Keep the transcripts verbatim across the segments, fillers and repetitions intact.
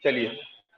चलिए,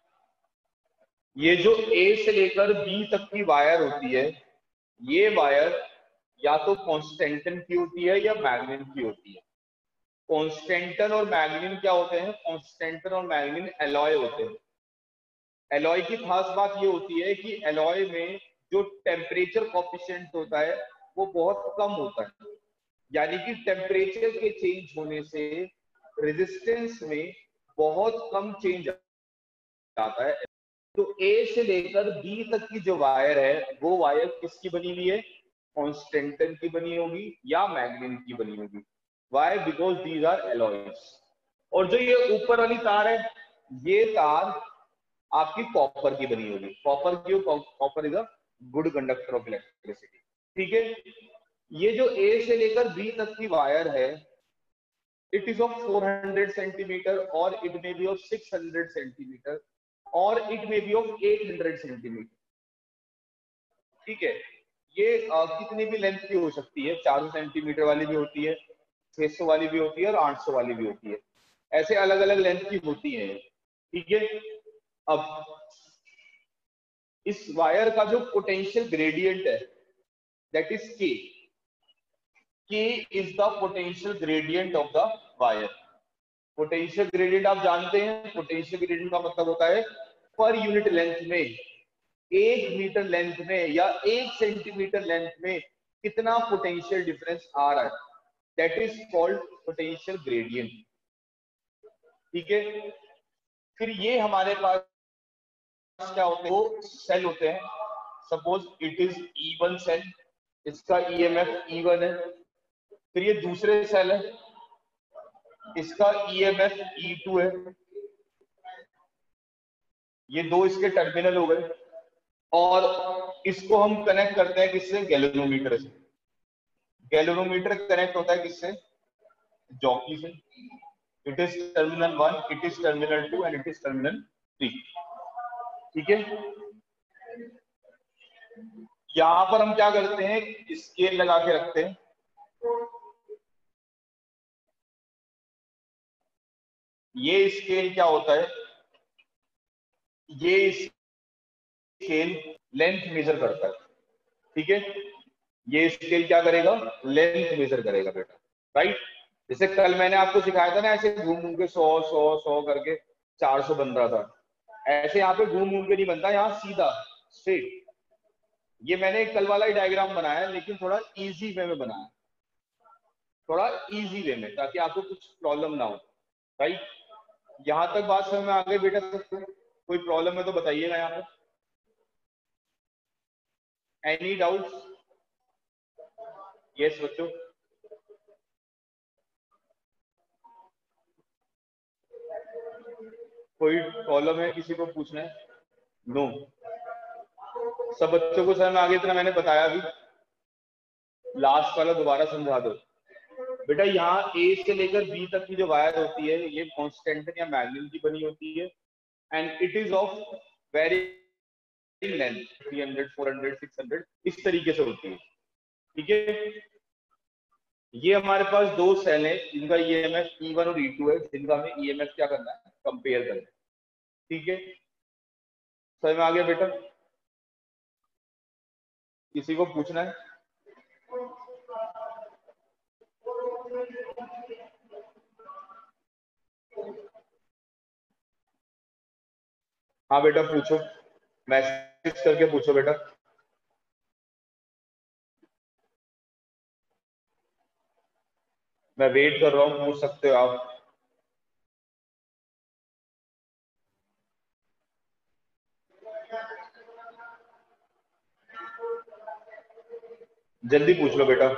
ये जो ए से लेकर बी तक की वायर होती है, ये वायर या तो कॉन्स्टेंटन की होती है या मैग्नीन की होती है। कॉन्स्टेंटन और मैग्नीन क्या होते हैं? कॉन्स्टेंटन और मैग्नीन एलॉय होते हैं। एलॉय की खास बात ये होती है कि एलॉय में जो टेम्परेचर कोफिशिएंट होता है वो बहुत कम होता है, यानी कि टेम्परेचर के चेंज होने से रेजिस्टेंस में बहुत कम चेंज आता है। तो ए से लेकर बी तक की जो वायर है वो वायर किसकी बनी हुई है? कॉन्स्टेंटन की बनी होगी या मैग्नीन की बनी होगी। Why? Because these are alloys. और जो ये ऊपर वाली तार है, ये तार आपकी कॉपर की बनी होगी। कॉपर की, copper is a good conductor of electricity. ठीक है, ये जो ए से लेकर बी तक की वायर है, it is of four hundred centimetre और it may be of six hundred centimetre और it may be of eight hundred centimetre. ठीक है, ये आ, कितनी भी लेंथ की हो सकती है। चार सौ सेंटीमीटर वाली भी होती है, छह सौ वाली भी होती है और आठ सौ वाली भी होती है। ऐसे अलग अलग लेंथ की होती है। ठीक है, अब इस वायर का जो पोटेंशियल ग्रेडियंट है that is K. K is the potential gradient of the wire. Potential gradient आप जानते हैं, पोटेंशियल ग्रेडियंट का मतलब होता है पर यूनिट लेंथ में, एक मीटर लेंथ में या एक सेंटीमीटर लेंथ में कितना पोटेंशियल डिफरेंस आ रहा है, that is called potential gradient. ठीक है, फिर ये हमारे पास क्या होते हैं? वो सेल होते हैं। Suppose it is E one cell, इसका ईएमएफ ई वन है। फिर ये दूसरे सेल है, इसका ईएमएफ ई टू है। ये दो इसके टर्मिनल हो गए और इसको हम कनेक्ट करते हैं किससे? गैल्वेनोमीटर से। गैल्वेनोमीटर कनेक्ट होता है किससे? जॉकी से। It is terminal one, it is terminal two and it is terminal three. ठीक है, यहां पर हम क्या करते हैं? स्केल लगा के रखते हैं। ये स्केल क्या होता है? ये स्केल लेंथ मेजर करता है। ठीक है, ये स्केल क्या करेगा? लेंथ मेजर करेगा बेटा, राइट। जैसे कल मैंने आपको सिखाया था ना, ऐसे घूम घूम के सौ सौ सौ करके चार सौ बन रहा था। ऐसे यहाँ पे घूम घूम के नहीं बनता, यहाँ सीधा स्ट्रेट। ये मैंने कल वाला ही डायग्राम बनाया लेकिन थोड़ा इजी वे में बनाया, थोड़ा इजी वे में, ताकि आपको कुछ प्रॉब्लम ना हो, राइट। यहाँ तक बात समझ में आ गई बेटा? कोई प्रॉब्लम है तो बताइएगा यहाँ पर। Any doubts? यस बच्चों, कोई प्रॉब्लम है? किसी को पूछना है? No no. सब बच्चों को समझ में आ गया इतना मैंने बताया भी? लास्ट वाला दोबारा समझा दो बेटा। यहाँ ए से लेकर बी तक की जो वायर होती है ये कॉन्स्टेंटन या मैग्नीन की बनी होती है and it is of very length, three hundred, four hundred, six hundred, इस तरीके से होती है। ठीक है, ये हमारे पास दो सेल है जिनका ईएमएफ ई वन और ई टू है, जिनका हमें ईएमएफ क्या करना है? कंपेयर करना है। ठीक है, समझ में आ गया बेटा? किसी को पूछना है? हाँ बेटा पूछो, मैसेज करके पूछो बेटा। मैं वेट कर रहा हूँ, पूछ सकते हो आप। जल्दी पूछ लो बेटा।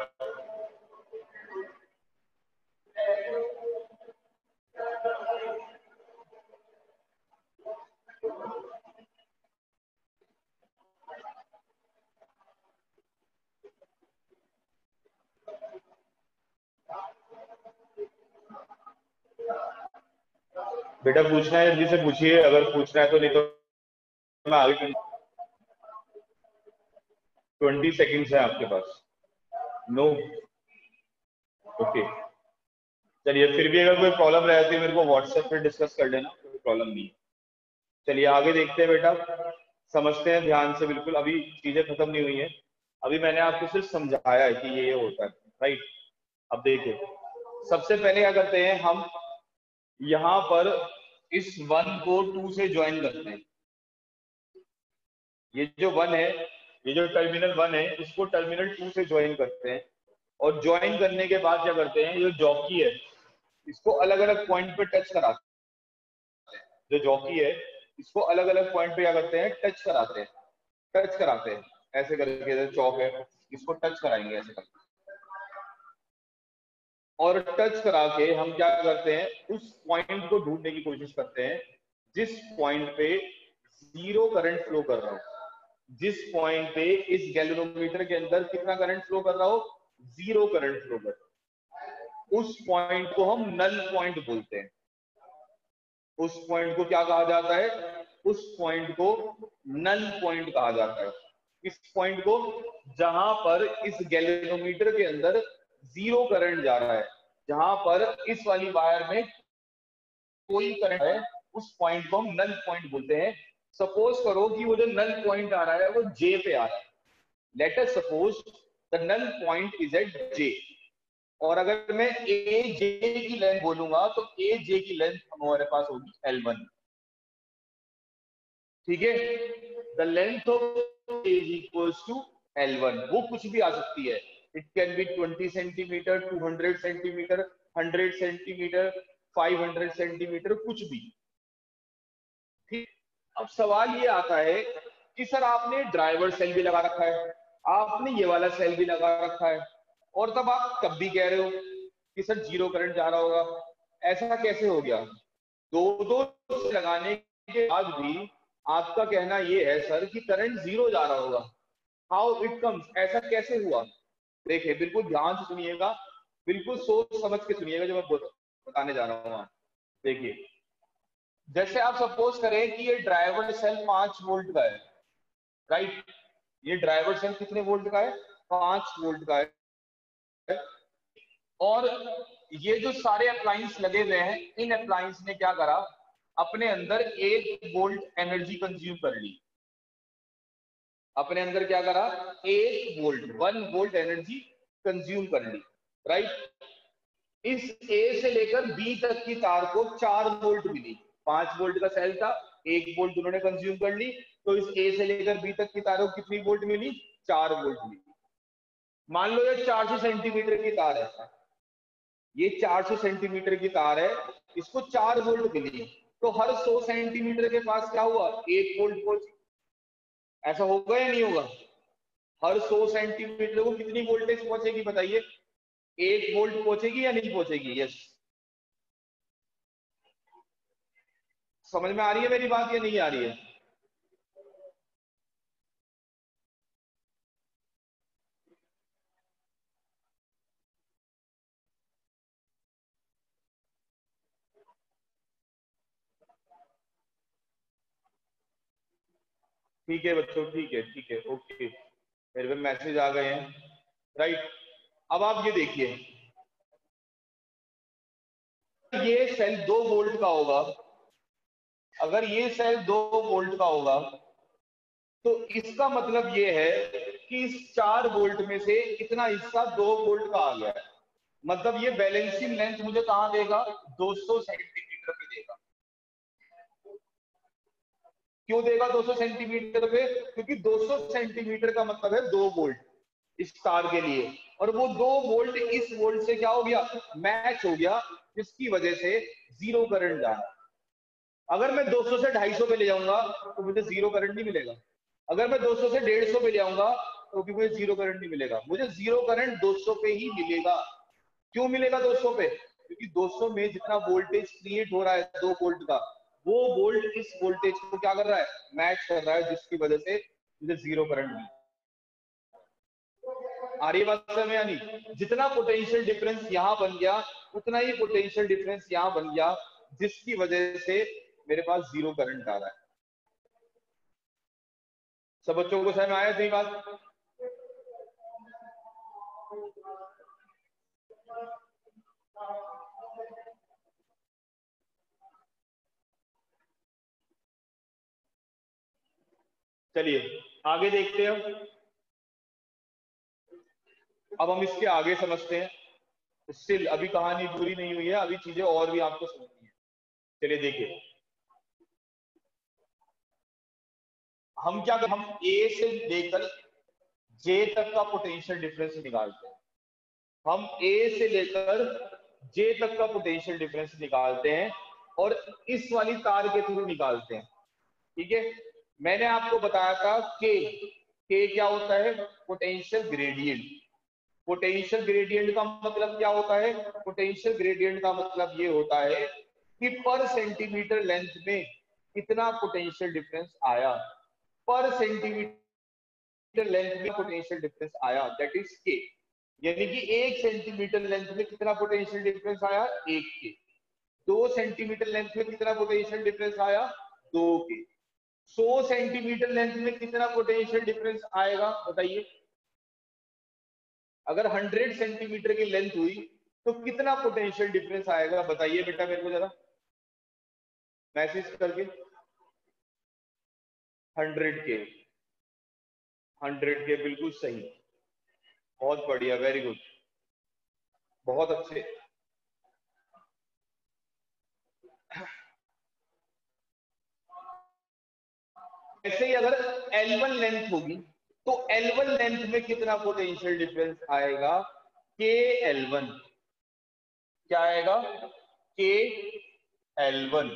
बेटा पूछना है जल्दी से पूछिए, अगर पूछना है तो, नहीं तो मैं आगे। ट्वेंटी सेकेंड्स है आपके पास। No, okay. चलिए, फिर भी अगर कोई प्रॉब्लम रहती है मेरे को व्हाट्सएप पे डिस्कस कर लेना, कोई प्रॉब्लम नहीं है। चलिए आगे देखते हैं बेटा, समझते हैं ध्यान से बिल्कुल, अभी चीजें खत्म नहीं हुई हैं, अभी मैंने आपको सिर्फ समझाया है कि ये ये होता है, राइट। अब देखिए, सबसे पहले क्या करते हैं हम, यहां पर इस वन को टू से ज्वाइन करते हैं। ये जो वन है, ये जो टर्मिनल वन है, इसको टर्मिनल टू से ज्वाइन करते हैं, और ज्वाइन करने के बाद क्या करते हैं, ये जॉकी है इसको अलग अलग पॉइंट पे टच कराते हैं। जो जॉकी है इसको अलग अलग पॉइंट पे क्या करते हैं, टच कराते हैं, टच कराते हैं ऐसे करके, चौक है इसको टच कराएंगे ऐसे करके, और टच करा के हम क्या करते हैं, उस पॉइंट को ढूंढने की कोशिश करते हैं जिस पॉइंट पे जीरो करंट फ्लो कर रहा हो, जिस पॉइंट पे इस गैल्वेनोमीटर के अंदर कितना करंट फ्लो कर रहा हो, जीरो करंट फ्लो कर रहा हो, उस पॉइंट को हम नल पॉइंट बोलते हैं। उस पॉइंट को क्या कहा जाता है, उस पॉइंट को नल पॉइंट कहा जाता है। इस पॉइंट को, जहां पर इस गैल्वेनोमीटर के अंदर जीरो करंट जा रहा है, जहां पर इस वाली वायर में कोई करंट है, उस पॉइंट को हम नल पॉइंट बोलते हैं। सपोज करो कि वो जो नल पॉइंट आ रहा है वो जे पे आ रहा है, let us suppose the null point is at J, और अगर मैं ए जे की लेंथ बोलूंगा तो ए जे की लेंथ हमारे पास होगी एल वन, ठीक है। The length of A is equals to L one, वो कुछ भी आ सकती है, it can be twenty centimetre, two hundred centimetre, hundred centimetre, five hundred centimetre, कुछ भी, ठीक। अब सवाल ये आता है कि सर आपने ड्राइवर सेल भी लगा रखा है, आपने ये वाला सेल भी लगा रखा है, और तब आप तब भी कह रहे हो कि सर जीरो करंट जा रहा होगा, ऐसा कैसे हो गया? दो दो लगाने के बाद भी आपका कहना ये है सर कि करंट जीरो जा रहा होगा, हाउ इट कम्स, ऐसा कैसे हुआ? देखिए बिल्कुल ध्यान से सुनिएगा, बिल्कुल सोच समझ के सुनिएगा जो मैं बताने जा रहा हूँ। देखिए, जैसे आप सपोज करें कि ये ड्राइवर सेल पांच वोल्ट का है, राइट, ये ड्राइवर सेल कितने वोल्ट का है, पांच वोल्ट का है, और ये जो सारे अप्लायंस लगे हुए हैं, इन अप्लायंस ने क्या करा, अपने अंदर एक वोल्ट एनर्जी कंज्यूम कर ली, अपने अंदर क्या करा, एक volt, one volt energy consume कर ली, राइट। इस ए से लेकर बी तक की तार को चार वोल्ट मिली, पांच वोल्ट का सेल था, एक वोल्ट उन्होंने कंज्यूम कर ली, तो इस ए से लेकर बी तक की तारों को कितनी वोल्ट मिली, चार वोल्ट मिली। मान लो ये चार सौ सेंटीमीटर की तार है, ये चार सौ सेंटीमीटर की तार है, इसको चार वोल्ट मिली, तो हर सौ सेंटीमीटर के पास क्या हुआ, एक वोल्ट पहुंची, ऐसा होगा या नहीं होगा? हर सौ सेंटीमीटर को कितनी वोल्टेज पहुंचेगी बताइए, एक वोल्ट पहुंचेगी या नहीं पहुंचेगी? यस, समझ में आ रही है मेरी बात या नहीं आ रही है? ठीक है बच्चों, ठीक है, ठीक है, ओके, मेरे पे मैसेज आ गए हैं, राइट। अब आप ये देखिए, ये सेल दो वोल्ट का होगा, अगर ये सेल दो वोल्ट का होगा, तो इसका मतलब ये है कि इस चार वोल्ट में से इतना हिस्सा दो वोल्ट का आ गया है, मतलब ये बैलेंसिंग लेंथ मुझे कहां देगा, दो सौ सेंटीमीटर पे देगा। क्यों देगा दो सौ सेंटीमीटर पे? क्योंकि दो सौ सेंटीमीटर का मतलब है दो वोल्ट इस तार के लिए, और वो दो वोल्ट इस वोल्ट से क्या हो गया, मैच हो गया, जिसकी वजह से जीरो करंट जाना। अगर मैं दो सौ से ढाई सौ पे ले जाऊंगा तो मुझे जीरो करंट नहीं मिलेगा, अगर मैं दो सौ से डेढ़ सौ पे ले आऊंगा तो भी मुझे जीरो करंट नहीं मिलेगा, मुझे जीरो करंट दो सौ पे ही मिलेगा। क्यों मिलेगा दो सौ पे? क्योंकि दो सौ में जितना वोल्टेज क्रिएट हो रहा है दो वोल्ट का, वो वोल्ट इस वोल्टेज को क्या कर रहा है, मैच कर रहा है, जिसकी वजह से मुझे जीरो करंट मिलेगा। आ रही बात समझ में? यानी जितना पोटेंशियल डिफरेंस यहाँ बन गया, उतना ही पोटेंशियल डिफरेंस यहाँ बन गया, जिसकी वजह से मेरे पास जीरो करंट आ रहा है। सब बच्चों को समझ में आया सही बात? चलिए आगे देखते हैं। अब हम इसके आगे समझते हैं। स्टिल अभी कहानी पूरी नहीं हुई है, अभी चीजें और भी आपको समझनी है। चलिए देखिए हम क्या हम ए से लेकर जे तक का पोटेंशियल डिफरेंस निकालते हैं। हम ए से लेकर जे तक का पोटेंशियल डिफरेंस निकालते हैं और इस वाली तार के थ्रू निकालते हैं। ठीक है, मैंने आपको बताया था के के क्या होता है, पोटेंशियल ग्रेडियंट। पोटेंशियल ग्रेडियंट का मतलब क्या होता है, पोटेंशियल ग्रेडियंट का मतलब ये होता है कि पर सेंटीमीटर लेंथ में कितना पोटेंशियल डिफरेंस आया, पर सेंटीमीटर लेंथ में पोटेंशियल डिफरेंस आया, दैट इज के। यानी कि एक सेंटीमीटर लेंथ में कितना पोटेंशियल डिफरेंस आया, एक के। दो सेंटीमीटर लेंथ में कितना पोटेंशियल डिफरेंस आया, दो के। सौ सेंटीमीटर लेंथ में कितना पोटेंशियल डिफरेंस आएगा बताइए। अगर हंड्रेड सेंटीमीटर की लेंथ हुई तो कितना पोटेंशियल डिफरेंस आएगा बताइए बेटा मेरे को जरा मैसेज करके। हंड्रेड के, हंड्रेड के बिल्कुल सही, बहुत बढ़िया, वेरी गुड, बहुत अच्छे। ऐसे ही अगर एल वन लेंथ होगी तो एल वन लेंथ में कितना पोटेंशियल डिफरेंस आएगा, के एल वन। क्या आएगा, के एल वन।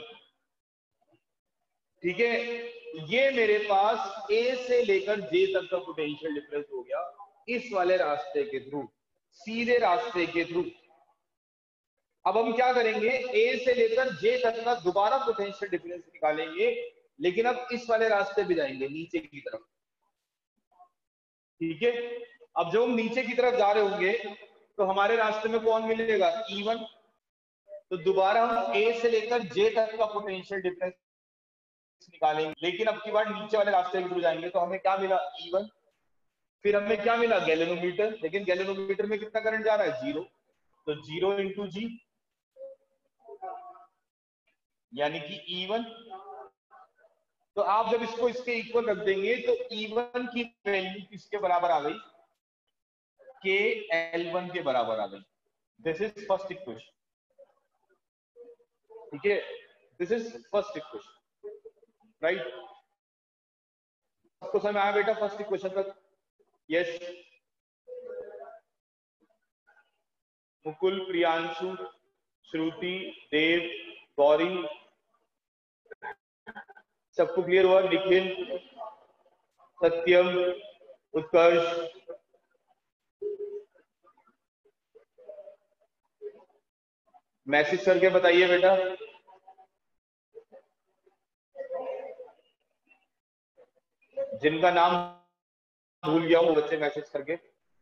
ठीक है, ये मेरे पास ए से लेकर जे तक का पोटेंशियल डिफरेंस हो गया इस वाले रास्ते के थ्रू, सीधे रास्ते के थ्रू। अब हम क्या करेंगे, ए से लेकर जे तक का दोबारा पोटेंशियल डिफरेंस निकालेंगे, लेकिन अब इस वाले रास्ते पे जाएंगे नीचे की तरफ। ठीक है, अब जब हम नीचे की तरफ जा रहे होंगे तो हमारे रास्ते में कौन मिलेगा, ई वन। तो दोबारा हम ए से लेकर जे तक का पोटेंशियल डिफरेंस निकालेंगे, लेकिन अब की बार नीचे वाले रास्ते के थ्रू जाएंगे। तो हमें क्या मिला, ई वन। फिर हमें क्या मिला, गैलेनोमीटर, लेकिन गैलेनोमीटर में कितना करंट जा रहा है, जीरो। तो जीरो इंटू जी यानी कि ई वन। तो आप जब इसको इसके इक्वल रख देंगे तो ई वन की वैल्यू किसके बराबर आ गई, के एल वन के बराबर आ गई। This is first equation. ठीक है, this is first equation, right. आपको समझ में आया बेटा फर्स्ट इक्वेशन तक? यस। मुकुल, प्रियांशु, श्रुति, देव, गौरी, सबको क्लियर हुआ? निखिल, सत्यम, उत्कर्ष, मैसेज करके बताइए बेटा। जिनका नाम भूल गया वो बच्चे मैसेज करके।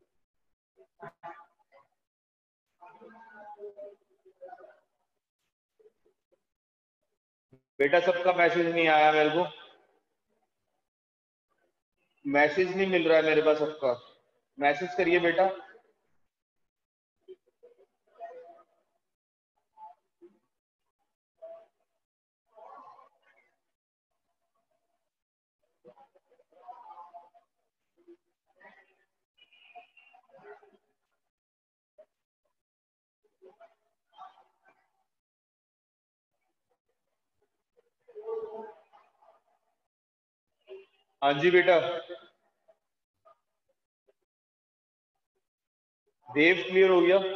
बेटा सबका मैसेज नहीं आया मेरे को, मैसेज नहीं मिल रहा है मेरे पास सबका। मैसेज करिए बेटा। हाँ जी बेटा। देव क्लियर हो गया?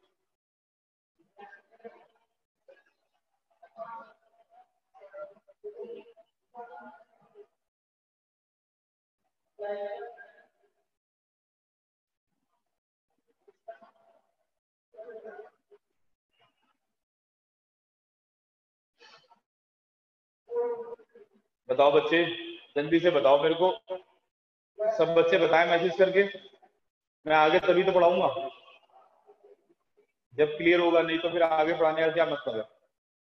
बताओ बच्चे, जल्दी से बताओ मेरे को। सब बच्चे बताएं मैसेज करके, मैं आगे तभी तो पढ़ाऊंगा जब क्लियर होगा, नहीं तो फिर आगे पढ़ाने का क्या मतलब है।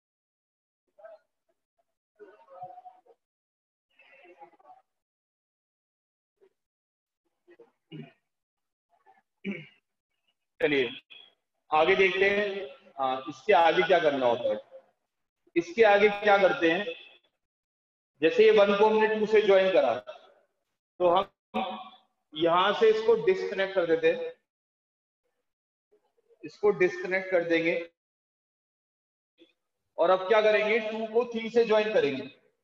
चलिए आगे देखते हैं। आ, इसके आगे क्या करना होता है। इसके आगे क्या करते हैं, जैसे ये वन को हमने टू से ज्वाइन करा, तो हम यहां से इसको डिस्कनेक्ट कर देते हैं, इसको डिस्कनेक्ट कर देंगे और अब क्या करेंगे, टू को थ्री से ज्वाइन करेंगे।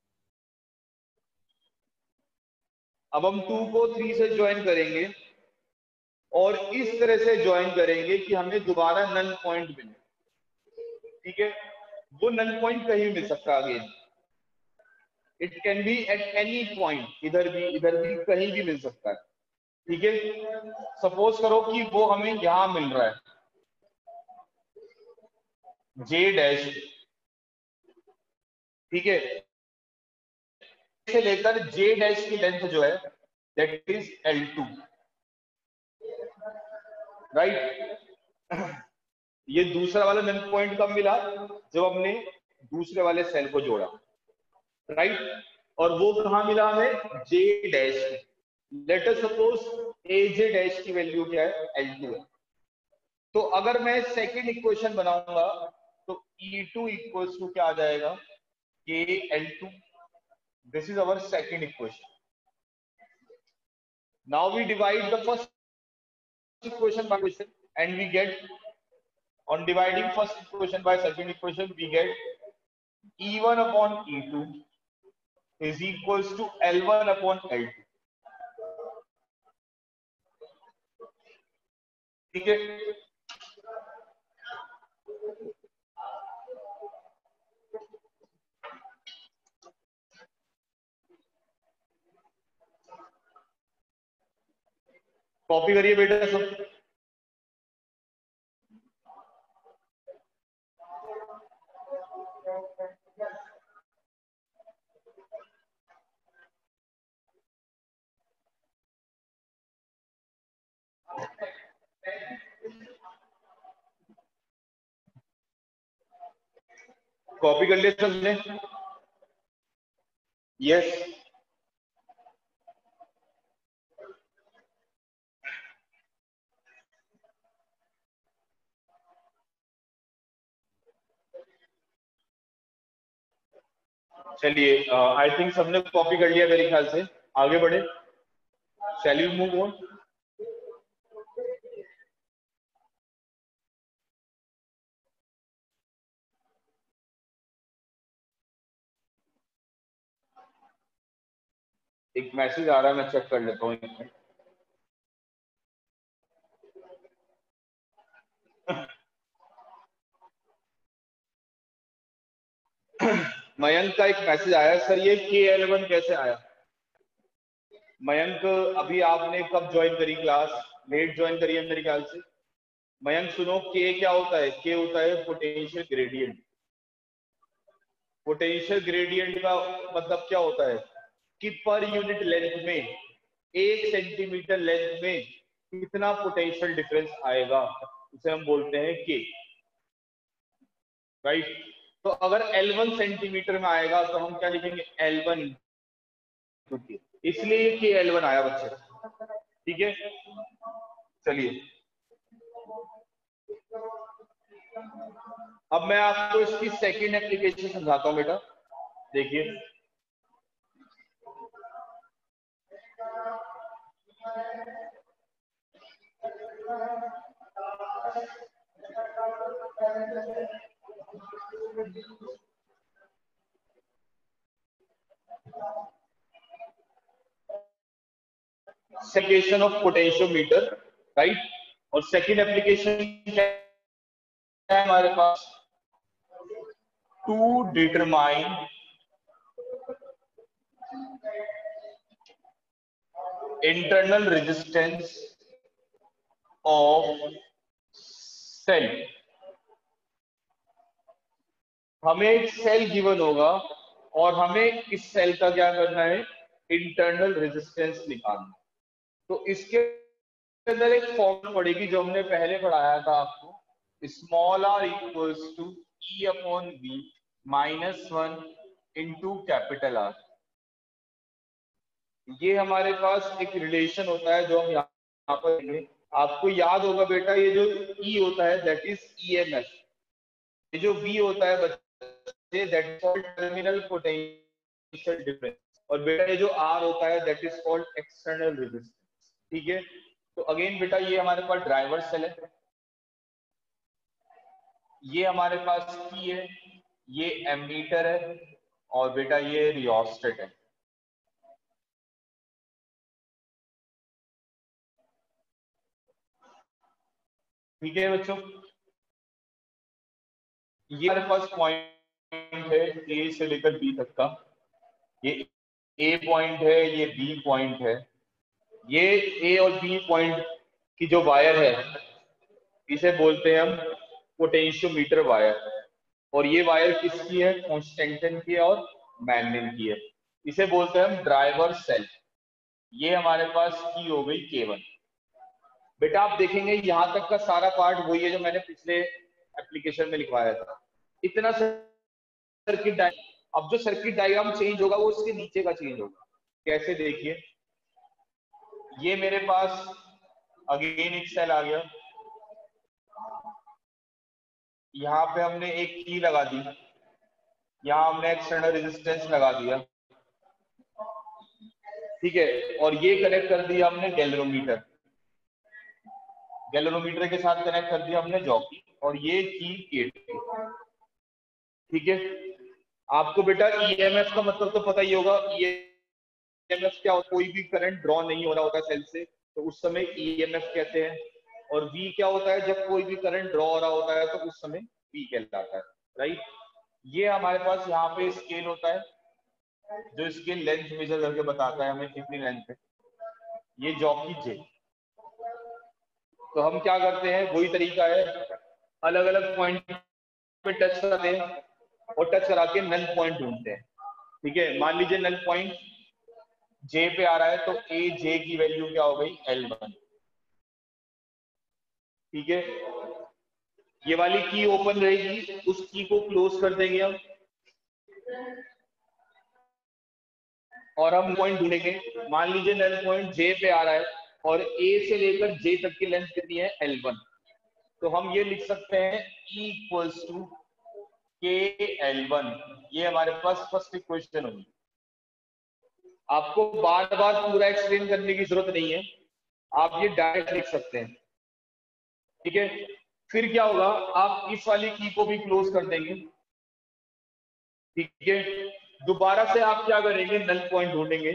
अब हम टू को थ्री से ज्वाइन करेंगे और इस तरह से ज्वाइन करेंगे कि हमें दोबारा नल पॉइंट मिले। ठीक है, वो नल पॉइंट कहीं मिल सकता है again, it can be at any point, इधर भी इधर भी कहीं भी मिल सकता है। ठीक है, सपोज करो कि वो हमें यहां मिल रहा है जे डैश, ठीक है, से लेकर जे डैश की लेंथ जो है that is L two, right. ये दूसरा वाला नल पॉइंट कब मिला, जब हमने दूसरे वाले सेल को जोड़ा, राइट right? और वो कहां मिला हमें, J dash. Let us suppose A J dash की वैल्यू क्या है, एल टू है। तो अगर मैं सेकेंड इक्वेशन बनाऊंगा तो ई टू इक्वल्स टू क्या आ जाएगा, K L two. This is our second equation. Now we divide the first equation by equation and we get, on dividing first equation by second equation we get E one upon E two is equals to L one upon L two. ठीक है, copy करिए बेटा सब। Copy कर लिया सबने, yes. चलिए, I think सबने कॉपी कर लिया मेरे ख्याल से, आगे बढ़े। Shall we move on. एक मैसेज आ रहा है, मैं चेक कर लेता हूँ। मयंक का एक मैसेज आया, सर ये के एल वन कैसे आया। मयंक अभी आपने कब ज्वाइन करी क्लास, लेट ज्वाइन करी है मेरे ख्याल से। मयंक सुनो, के क्या होता है, के होता है पोटेंशियल ग्रेडियंट। पोटेंशियल ग्रेडियंट का मतलब क्या होता है कि पर यूनिट लेंथ में, एक सेंटीमीटर लेंथ में कितना पोटेंशियल डिफरेंस आएगा, उसे हम बोलते हैं के, राइट। तो अगर एल वन सेंटीमीटर में आएगा तो हम क्या लिखेंगे, एल वन, इसलिए के एल वन आया बच्चे। ठीक है, चलिए अब मैं आपको इसकी सेकेंड एप्लीकेशन समझाता हूं बेटा, देखिए। Application of potentiometer, right. और सेकेंड एप्लीकेशन क्या है हमारे पास, to determine internal resistance of cell. हमें एक सेल गिवन होगा और हमें इस सेल का क्या करना है, इंटरनल रेजिस्टेंस निकालना। तो इसके अंदर एक फॉर्मूला पड़ेगी जो हमने पहले पढ़ाया था आपको, small R equals to E upon B minus one into capital R. ये हमारे पास एक रिलेशन होता है जो हम यहाँ पर देंगे। आपको याद होगा बेटा, ये जो ई होता है that is E M F, ये जो बी होता है बच्चे that is called terminal potential difference. और बेटा ये जो आर होता है that is called external resistance. ठीक है, तो अगेन बेटा ये हमारे पास ड्राइवर सेल है, ये हमारे पास की है, ये एमीटर है, और बेटा ये रियोस्टेट है। ठीक है बच्चों, ये हमारे पास पॉइंट है ए से लेकर बी तक का, ये ए पॉइंट है, ये बी पॉइंट है, ये ए और बी पॉइंट की जो वायर है इसे बोलते हैं हम पोटेंशियोमीटर वायर, और ये वायर किसकी है, कॉन्स्टेंटन की है और मैग्नेट की है, इसे बोलते हैं हम ड्राइवर सेल। ये हमारे पास की हो गई केवन। बेटा आप देखेंगे यहां तक का सारा पार्ट वही है जो मैंने पिछले एप्लीकेशन में लिखवाया था, इतना सर्किट डायग्राम। अब जो सर्किट डायग्राम चेंज होगा वो उसके नीचे का चेंज होगा। कैसे, देखिए ये मेरे पास अगेन एक सेल आ गया, यहाँ पे हमने एक की लगा दी, यहाँ हमने एक्सटर्नल रेजिस्टेंस लगा दिया, ठीक है, और ये कनेक्ट कर दिया हमने गैल्वेनोमीटर, गैल्वेनोमीटर के साथ कनेक्ट कर दिया हमने जॉकी, और ये की केटी। ठीक है, आपको बेटा ईएमएफ का मतलब तो पता ही होगा, ईएमएफ क्या होता है, कोई भी करंट ड्रॉ नहीं हो रहा होता सेल से तो उस समय ईएमएफ कहते हैं, और वी क्या होता है, जब कोई भी करंट ड्रॉ हो रहा होता है तो उस समय वी कहलाता है, राइट। ये हमारे पास यहाँ पे स्केल होता है, जो स्केल लेंथ मेजर करके बताता है हमें कितनी लेंथ है, ये जॉकी जे। तो हम क्या करते हैं, वही तरीका है, अलग अलग पॉइंट पे टच करते हैं और टच करा के नल पॉइंट ढूंढते हैं। ठीक है, मान लीजिए नल पॉइंट जे पे आ रहा है तो ए जे की वैल्यू क्या हो गई, एल वन। ठीक है, ये वाली की ओपन रहेगी, उस की को क्लोज कर देंगे हम, और हम पॉइंट ढूंढेंगे। मान लीजिए नल पॉइंट जे पे आ रहा है और ए से लेकर जे तक की लेंथ कितनी है, एल वन। तो हम ये लिख सकते हैं E equals to K L one, ये हमारे पास फर्स्ट इक्वेशन होगी। आपको बार बार पूरा एक्सप्लेन करने की जरूरत नहीं है, आप ये डायरेक्ट लिख सकते हैं। ठीक है, फिर क्या होगा, आप इस वाली की को भी क्लोज कर देंगे। ठीक है, दोबारा से आप क्या करेंगे, नल पॉइंट ढूंढेंगे।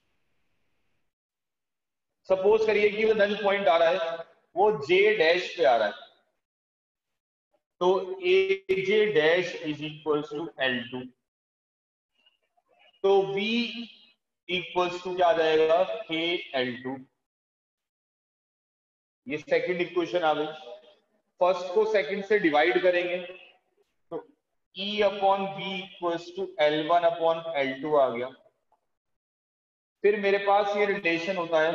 सपोज करिए कि वो नल पॉइंट आ रहा है, वो जे डैश पे आ रहा है, तो A J dash is equal to L two, तो V इक्वल्स टू क्या आ जाएगा, के एल टू। ये सेकंड इक्वेशन आ गई। फर्स्ट को सेकंड से डिवाइड करेंगे तो E upon V equals to L one upon L two आ गया। फिर मेरे पास ये रिलेशन होता है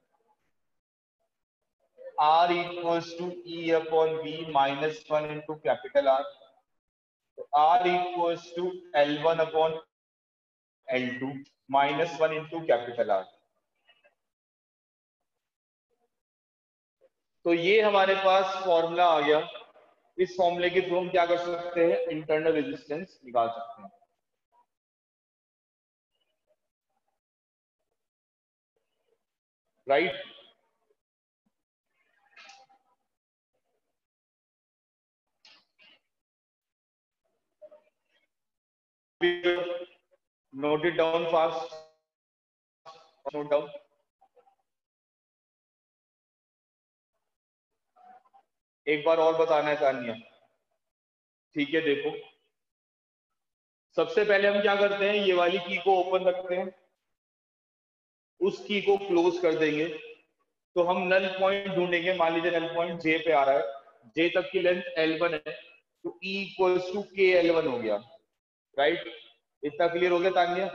R equals to E upon V minus one into capital R, तो R equals to L one upon L two minus one into capital R. तो ये हमारे पास फॉर्मूला आ गया। इस फॉर्मूले के थ्रू हम क्या कर सकते हैं, इंटरनल रेजिस्टेंस निकाल सकते हैं, right. Note it down fast, note down. एक बार और बताना है तानिया, ठीक है। देखो सबसे पहले हम क्या करते हैं, ये वाली की को ओपन रखते हैं, उस की को क्लोज कर देंगे, तो हम नल पॉइंट ढूंढेंगे। मान लीजिए नल पॉइंट जे पे आ रहा है, जे तक की लेंथ एल वन है, तो E equals to K L one हो गया, राइट। इतना क्लियर हो गया तानिया।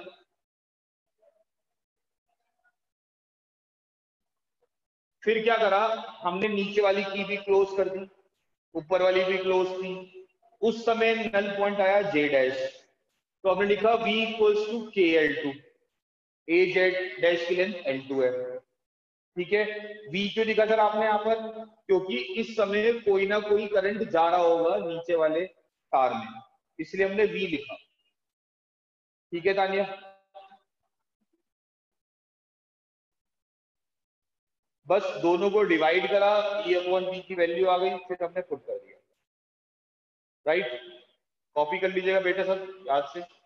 फिर क्या करा हमने, नीचे वाली की भी क्लोज कर दी, ऊपर वाली भी क्लोज थी। उस समय नल पॉइंट आया जे डैश, तो हमने लिखा V equals to K L two, A Z dash की लेंथ एल टू है। ठीक है, V क्यों लिखा सर आपने यहाँ पर, क्योंकि इस समय कोई ना कोई करंट जा रहा होगा नीचे वाले तार में, इसलिए हमने V लिखा। ठीक है तानिया। बस दोनों को डिवाइड करा, ई अपॉन बी की वैल्यू आ गई, फिर हमने पुट कर दिया। राइट, कॉपी कर लीजिएगा बेटा सब याद से।